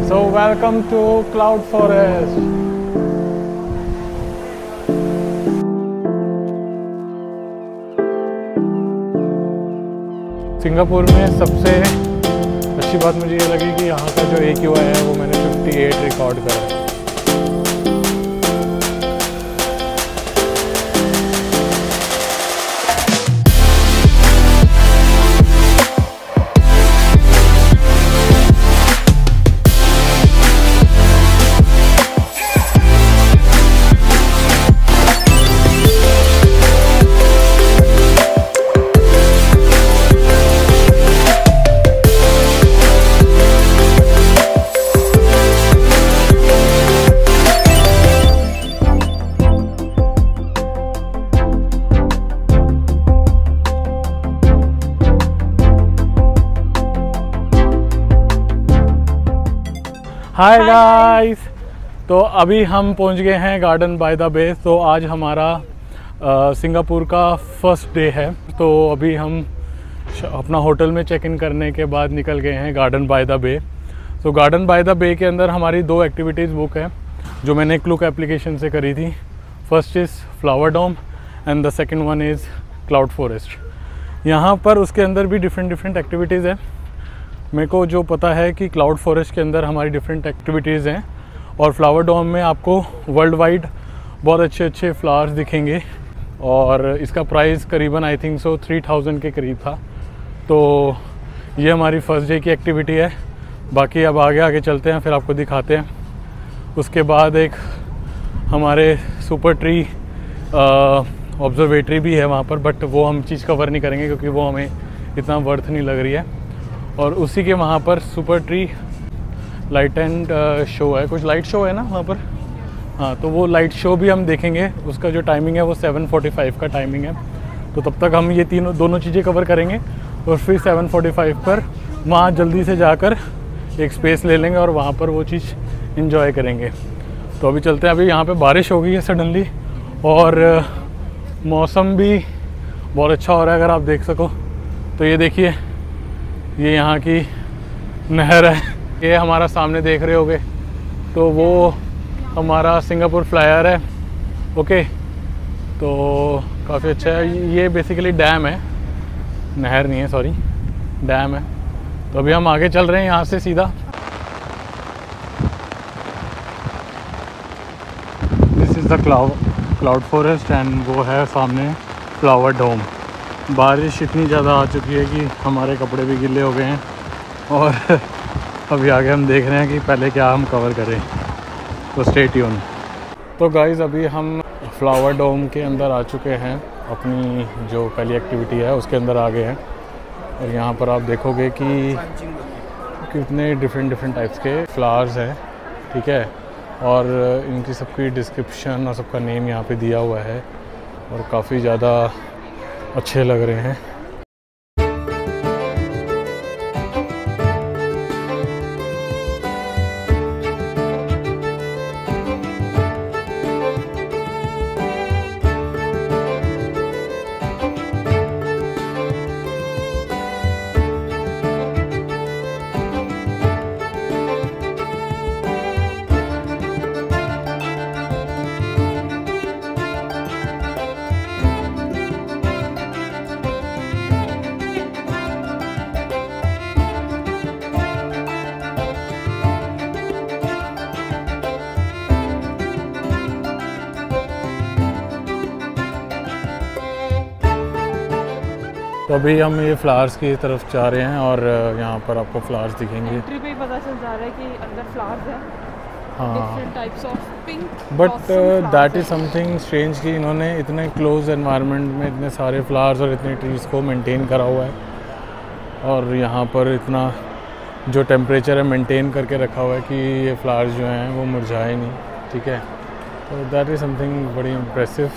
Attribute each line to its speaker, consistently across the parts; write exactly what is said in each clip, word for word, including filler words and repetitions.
Speaker 1: So welcome to Cloud Forest. Singapore में सबसे अच्छी बात मुझे ये लगी कि यहाँ का जो ए क्यू आई है वो मैंने अट्ठावन रिकॉर्ड करा है। हाय गाइस, तो अभी हम पहुंच गए हैं गार्डन बाय द बे। तो आज हमारा आ, सिंगापुर का फर्स्ट डे है। तो अभी हम अपना होटल में चेक इन करने के बाद निकल गए हैं गार्डन बाय द बे। तो गार्डन बाय द बे के अंदर हमारी दो एक्टिविटीज़ बुक है जो मैंने क्लूक एप्लीकेशन से करी थी। First is Flower Dome and the second one is Cloud Forest. यहाँ पर उसके अंदर भी डिफरेंट डिफरेंट एक्टिविटीज़ है। मेरे को जो पता है कि क्लाउड फॉरेस्ट के अंदर हमारी डिफरेंट एक्टिविटीज़ हैं और फ्लावर डोम में आपको वर्ल्ड वाइड बहुत अच्छे अच्छे फ्लावर्स दिखेंगे और इसका प्राइस करीबन I think so three thousand के करीब था। तो ये हमारी फर्स्ट डे की एक्टिविटी है। बाकी अब आगे आगे चलते हैं, फिर आपको दिखाते हैं। उसके बाद एक हमारे सुपर ट्री ऑब्जर्वेटरी भी है वहाँ पर, बट वो हम चीज़ कवर नहीं करेंगे क्योंकि वो हमें इतना वर्थ नहीं लग रही है। और उसी के वहाँ पर super tree light and show है, कुछ लाइट शो है ना वहाँ पर। हाँ, तो वो लाइट शो भी हम देखेंगे। उसका जो टाइमिंग है वो सेवन फोर्टी फाइव का टाइमिंग है। तो तब तक हम ये तीनों दोनों चीज़ें कवर करेंगे और फिर सेवन फोर्टी फाइव पर वहाँ जल्दी से जाकर एक स्पेस ले लेंगे और वहाँ पर वो चीज़ इंजॉय करेंगे। तो अभी चलते हैं। अभी यहाँ पर बारिश हो गई है सडनली और मौसम भी बहुत अच्छा हो रहा है, अगर आप देख सको। तो ये देखिए, ये यहाँ की नहर है। ये हमारा सामने देख रहे होगे, तो वो हमारा सिंगापुर फ्लायर है। ओके, तो काफ़ी अच्छा है। ये बेसिकली डैम है, नहर नहीं है, सॉरी, डैम है। तो अभी हम आगे चल रहे हैं यहाँ से सीधा। This is the Cloud Cloud Forest and वो है सामने फ्लावर डोम। बारिश इतनी ज़्यादा आ चुकी है कि हमारे कपड़े भी गीले हो गए हैं और अभी आगे हम देख रहे हैं कि पहले क्या हम कवर करें। तो स्टे ट्यून। तो गाइज़, अभी हम फ्लावर डोम के अंदर आ चुके हैं। अपनी जो पहली एक्टिविटी है उसके अंदर आ गए हैं और यहाँ पर आप देखोगे कि कितने डिफरेंट डिफरेंट टाइप्स के फ्लावर्स हैं, ठीक है। और इनकी सबकी डिस्क्रिप्शन और सबका नेम यहाँ पे दिया हुआ है और काफ़ी ज़्यादा अच्छे लग रहे हैं। तो अभी हम ये फ्लावर्स की तरफ जा रहे हैं और यहाँ पर आपको फ्लावर्स दिखेंगे।
Speaker 2: एंट्री पे ही पता चल जा रहा है कि अंदर फ्लावर्स हैं।
Speaker 1: हाँ,
Speaker 2: different types of pink.
Speaker 1: But that is something strange कि इन्होंने इतने क्लोज एनवायरनमेंट में इतने सारे फ्लावर्स और इतने ट्रीज़ को मेंटेन करा हुआ है और यहाँ पर इतना जो टेम्परेचर है मेंटेन करके रखा हुआ है कि ये फ्लावर्स जो हैं वो मुरझाए नहीं, ठीक है। तो दैट इज़ समथिंग बड़ी इम्प्रेसिव।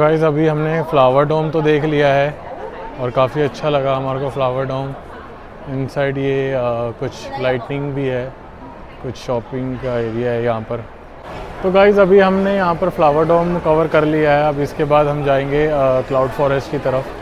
Speaker 1: गाइस अभी हमने फ्लावर डोम तो देख लिया है और काफ़ी अच्छा लगा हमारे को फ्लावर डोम। इनसाइड ये आ, कुछ लाइटनिंग भी है, कुछ शॉपिंग का एरिया है यहाँ पर। तो गाइस अभी हमने यहाँ पर फ्लावर डोम कवर कर लिया है। अब इसके बाद हम जाएंगे क्लाउड फॉरेस्ट की तरफ।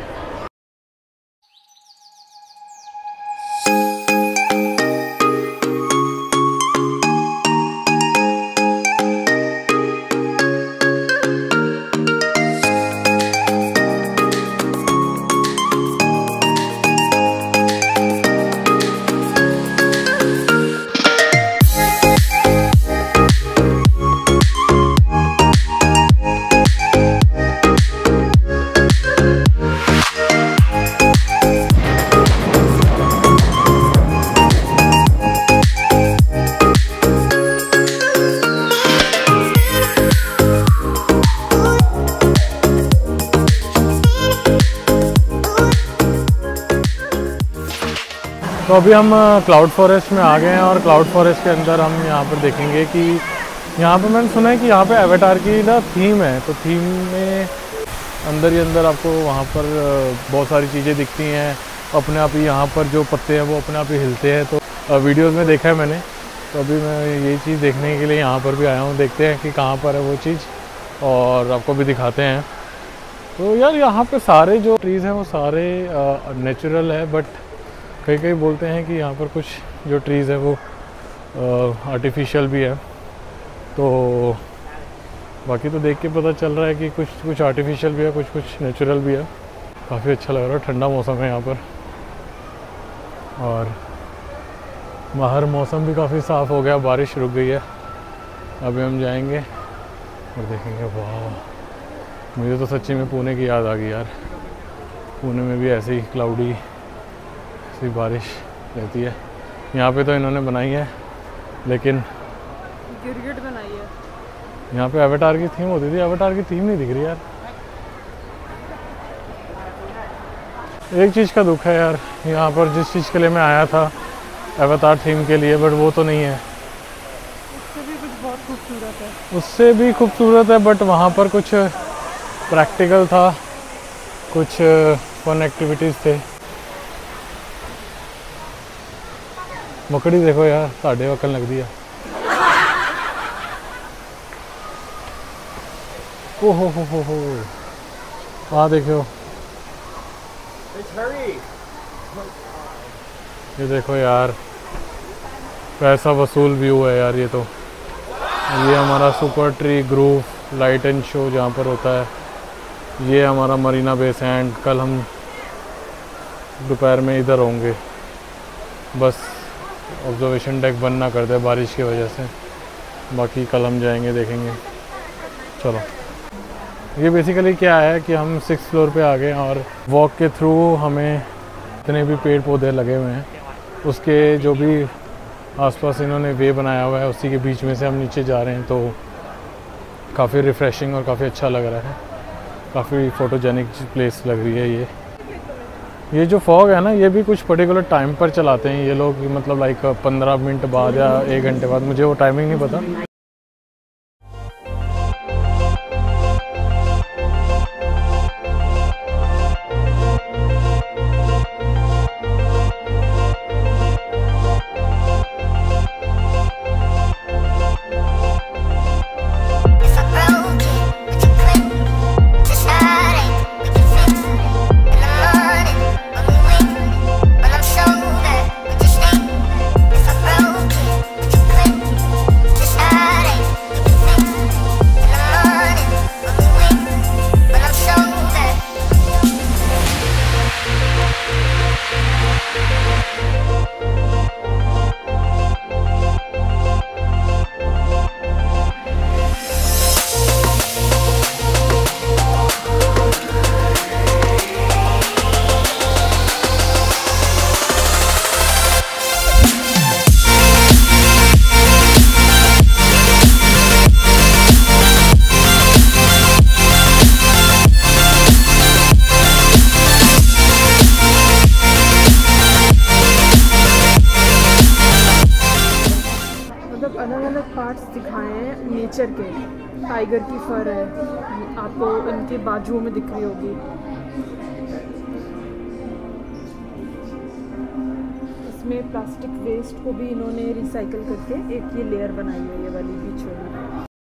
Speaker 1: तो अभी हम क्लाउड फॉरेस्ट में आ गए हैं और क्लाउड फॉरेस्ट के अंदर हम यहाँ पर देखेंगे कि यहाँ पर मैंने सुना है कि यहाँ पे एवेटार की ना थीम है। तो थीम में अंदर ही अंदर आपको वहाँ पर बहुत सारी चीज़ें दिखती हैं अपने आप ही। यहाँ पर जो पत्ते हैं वो अपने आप ही हिलते हैं। तो वीडियोज़ में देखा है मैंने। तो अभी मैं ये चीज़ देखने के लिए यहाँ पर भी आया हूँ। देखते हैं कि कहाँ पर है वो चीज़ और आपको भी दिखाते हैं। तो यार यहाँ पर सारे जो ट्रीज़ हैं वो सारे नेचुरल है, बट कई कई बोलते हैं कि यहाँ पर कुछ जो ट्रीज़ है वो आर्टिफिशियल भी है। तो बाकी तो देख के पता चल रहा है कि कुछ कुछ आर्टिफिशियल भी है, कुछ कुछ नेचुरल भी है। काफ़ी अच्छा लग रहा है, ठंडा मौसम है यहाँ पर और बाहर मौसम भी काफ़ी साफ़ हो गया, बारिश रुक गई है। अभी हम जाएंगे और देखेंगे। वाह, मुझे तो सच्ची में पुणे की याद आ गई यार। पुणे में भी ऐसे ही क्लाउडी बारिश रहती है। यहाँ पे तो इन्होंने बनाई है, लेकिन
Speaker 2: गिरगिट बनाई है।
Speaker 1: यहाँ पे एवेटार की थीम होती थी, एवेटार की थीम नहीं दिख रही यार। एक चीज़ का दुख है यार, यहाँ पर जिस चीज़ के लिए मैं आया था एवेटार थीम के लिए, बट वो तो नहीं है।
Speaker 2: उससे भी कुछ बहुत खूबसूरत है।
Speaker 1: उससे भी खूबसूरत है, बट वहाँ पर कुछ प्रैक्टिकल था, कुछ फन एक्टिविटीज़ थे। मकड़ी देखो यार, साढ़े वकल लगती है। ओ हो हो हो हो, वहाँ देखो, ये देखो यार, पैसा वसूल व्यू है यार ये तो। ये हमारा super tree grove light and show जहाँ पर होता है। ये हमारा मरीना बे सैंड। कल हम दोपहर में इधर होंगे, बस ऑब्जर्वेशन डेक बंद ना कर दे बारिश की वजह से। बाकी कल हम जाएंगे, देखेंगे। चलो, ये बेसिकली क्या है कि हम सिक्स फ्लोर पे आ गए और वॉक के थ्रू हमें इतने भी पेड़ पौधे लगे हुए हैं, उसके जो भी आसपास इन्होंने वे बनाया हुआ है उसी के बीच में से हम नीचे जा रहे हैं। तो काफ़ी रिफ़्रेशिंग और काफ़ी अच्छा लग रहा है। काफ़ी फ़ोटोजेनिक प्लेस लग रही है ये। ये जो फॉग है ना, ये भी कुछ पर्टिकुलर टाइम पर चलाते हैं ये लोग, मतलब लाइक पंद्रह मिनट बाद या एक घंटे बाद, मुझे वो टाइमिंग नहीं पता।
Speaker 2: अलग अलग पार्ट्स दिखाए हैं नेचर के। टाइगर की फर है, आपको इनके बाजुओं में दिख रही होगी। इसमें प्लास्टिक वेस्ट को भी इन्होंने रिसाइकल करके एक ये लेयर बनाई है, ये वाली बीच वाली।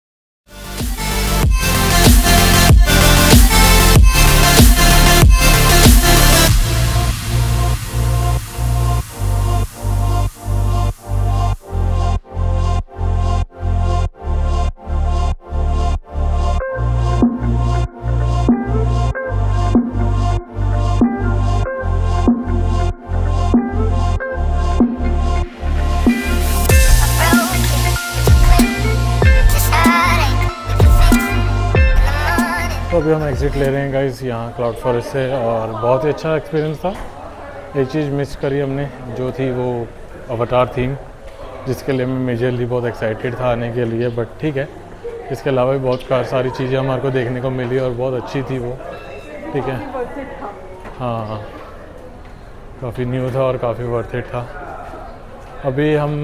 Speaker 1: तो अभी हम एग्ज़िट ले रहे हैं गाइस यहाँ क्लाउड फॉरेस्ट से, और बहुत ही अच्छा एक्सपीरियंस था। एक चीज़ मिस करी हमने जो थी वो अवतार थीम, जिसके लिए मैं मेजरली बहुत एक्साइटेड था आने के लिए, बट ठीक है। इसके अलावा भी बहुत सारी चीज़ें हमारे को देखने को मिली और बहुत अच्छी थी वो, ठीक है। हाँ हाँ, काफ़ी न्यू था और काफ़ी वर्थ इट था। अभी हम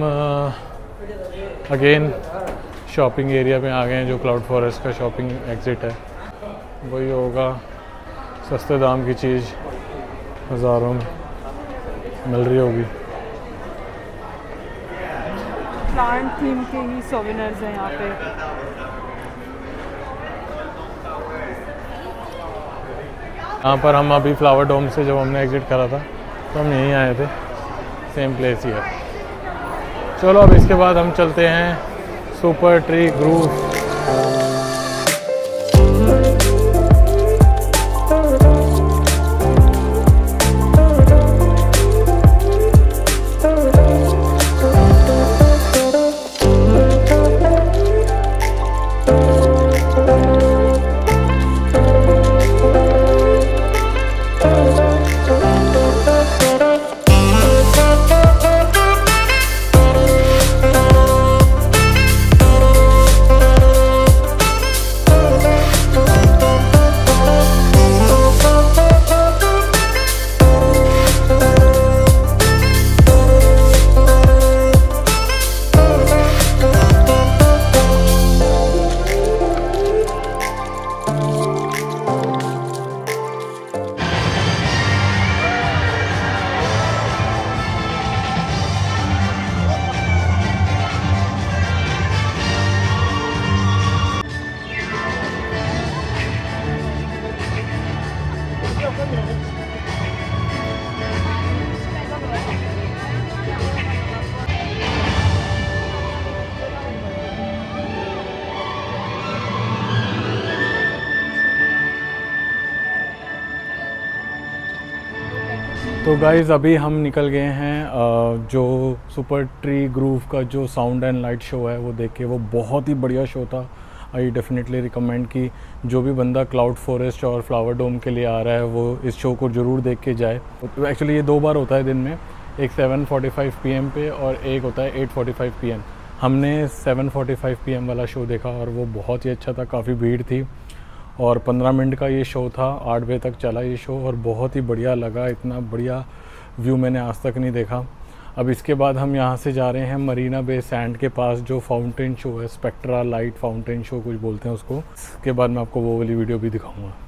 Speaker 1: अगेन शॉपिंग एरिया पे आ गए हैं, जो क्लाउड फॉरेस्ट का शॉपिंग एग्ज़िट है। वही होगा, सस्ते दाम की चीज़ हज़ारों में मिल रही होगी।
Speaker 2: प्लांट थीम के ही सोवेनिर्स हैं यहाँ पे।
Speaker 1: यहाँ पर हम अभी फ्लावर डोम से जब हमने एग्ज़िट करा था तो हम यहीं आए थे, सेम प्लेस ही है। चलो अब इसके बाद हम चलते हैं सुपर ट्री ग्रूव। तो गाइज़ अभी हम निकल गए हैं जो सुपर ट्री ग्रूव का जो साउंड एंड लाइट शो है वो देख के। वो बहुत ही बढ़िया शो था। आई डेफिनेटली रिकमेंड कि जो भी बंदा क्लाउड फॉरेस्ट और फ्लावर डोम के लिए आ रहा है वो इस शो को ज़रूर देख के जाए। एक्चुअली ये दो बार होता है दिन में, एक seven forty five P M पे और एक होता है eight forty five P M. हमने seven forty five P M वाला शो देखा और वो बहुत ही अच्छा था, काफ़ी भीड़ थी और पंद्रह मिनट का ये शो था, आठ बजे तक चला ये शो और बहुत ही बढ़िया लगा। इतना बढ़िया व्यू मैंने आज तक नहीं देखा। अब इसके बाद हम यहाँ से जा रहे हैं मरीना बे सैंड के पास, जो फाउंटेन शो है, स्पेक्ट्रा लाइट फाउंटेन शो कुछ बोलते हैं उसको। इसके बाद मैं आपको वो वाली वीडियो भी दिखाऊंगा।